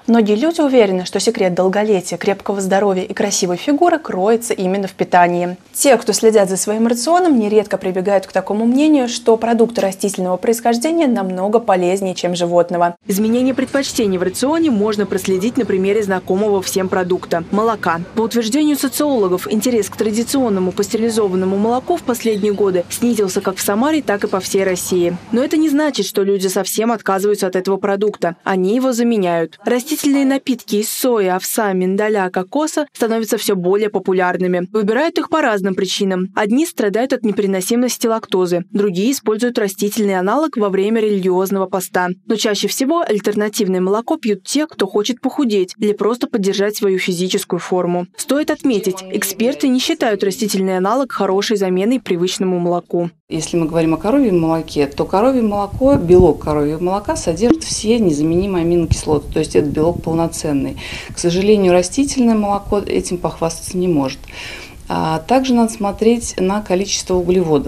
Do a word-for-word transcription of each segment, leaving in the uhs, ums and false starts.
Многие люди уверены, что секрет долголетия, крепкого здоровья и красивой фигуры кроется именно в питании. Те, кто следят за своим рационом, нередко прибегают к такому мнению, что продукты растительного происхождения намного полезнее, чем животного. Изменение предпочтений в рационе можно проследить на примере знакомого всем продукта – молока. По утверждению социологов, интерес к традиционному пастеризованному молоку в последние годы снизился как в Самаре, так и по всей России. Но это не значит, что люди совсем отказываются от этого продукта. Они его заменяют. Растительные напитки из сои, овса, миндаля, кокоса становятся все более популярными. Выбирают их по разным причинам. Одни страдают от непереносимости лактозы, другие используют растительный аналог во время религиозного поста. Но чаще всего альтернативное молоко пьют те, кто хочет похудеть или просто поддержать свою физическую форму. Стоит отметить, эксперты не считают растительный аналог хорошей заменой привычному молоку. Если мы говорим о коровьем молоке, то коровье молоко, белок коровьего молока содержит все незаменимые аминокислоты, то есть это белок полноценный. К сожалению, растительное молоко этим похвастаться не может. А также надо смотреть на количество углеводов.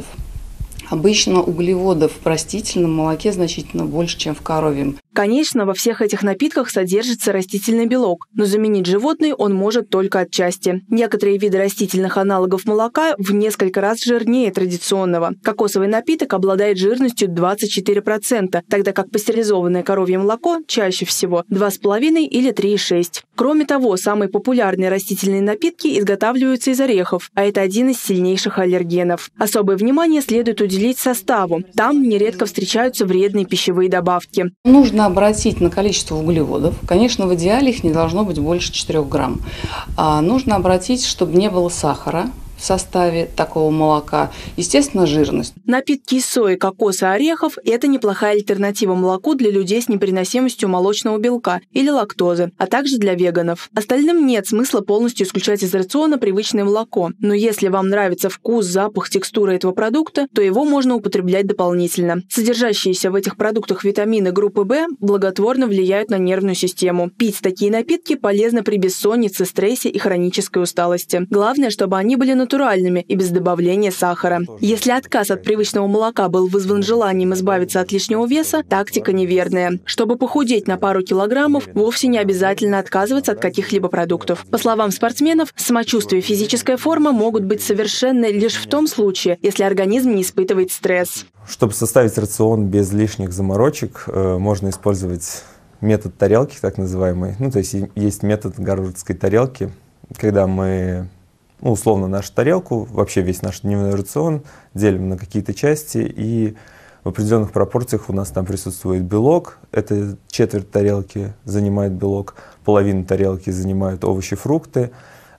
Обычно углеводов в растительном молоке значительно больше, чем в коровьем. Конечно, во всех этих напитках содержится растительный белок, но заменить животный он может только отчасти. Некоторые виды растительных аналогов молока в несколько раз жирнее традиционного. Кокосовый напиток обладает жирностью двадцать четыре процента, тогда как пастеризованное коровье молоко чаще всего два с половиной или три и шесть. Кроме того, самые популярные растительные напитки изготавливаются из орехов, а это один из сильнейших аллергенов. Особое внимание следует уделить составу. Там нередко встречаются вредные пищевые добавки. Нужно обратить на количество углеводов. Конечно, в идеале их не должно быть больше четырёх грамм. А нужно обратить, чтобы не было сахара в составе такого молока, естественно, жирность. Напитки из сои, кокоса, орехов – это неплохая альтернатива молоку для людей с непереносимостью молочного белка или лактозы, а также для веганов. Остальным нет смысла полностью исключать из рациона привычное молоко, но если вам нравится вкус, запах, текстура этого продукта, то его можно употреблять дополнительно. Содержащиеся в этих продуктах витамины группы В благотворно влияют на нервную систему. Пить такие напитки полезно при бессоннице, стрессе и хронической усталости. Главное, чтобы они были натуральными. натуральными и без добавления сахара. Если отказ от привычного молока был вызван желанием избавиться от лишнего веса, тактика неверная. Чтобы похудеть на пару килограммов, вовсе не обязательно отказываться от каких-либо продуктов. По словам спортсменов, самочувствие и физическая форма могут быть совершенны лишь в том случае, если организм не испытывает стресс. Чтобы составить рацион без лишних заморочек, можно использовать метод тарелки, так называемый. Ну, то есть есть метод гарвардской тарелки, когда мы Ну, условно, нашу тарелку, вообще весь наш дневной рацион делим на какие-то части, и в определенных пропорциях у нас там присутствует белок. Это четверть тарелки занимает белок, половину тарелки занимают овощи, фрукты,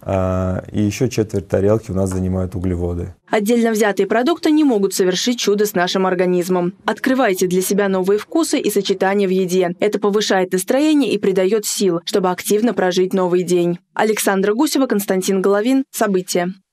и еще четверть тарелки у нас занимают углеводы. Отдельно взятые продукты не могут совершить чудо с нашим организмом. Открывайте для себя новые вкусы и сочетания в еде. Это повышает настроение и придает сил, чтобы активно прожить новый день. Александра Гусева, Константин Головин. События.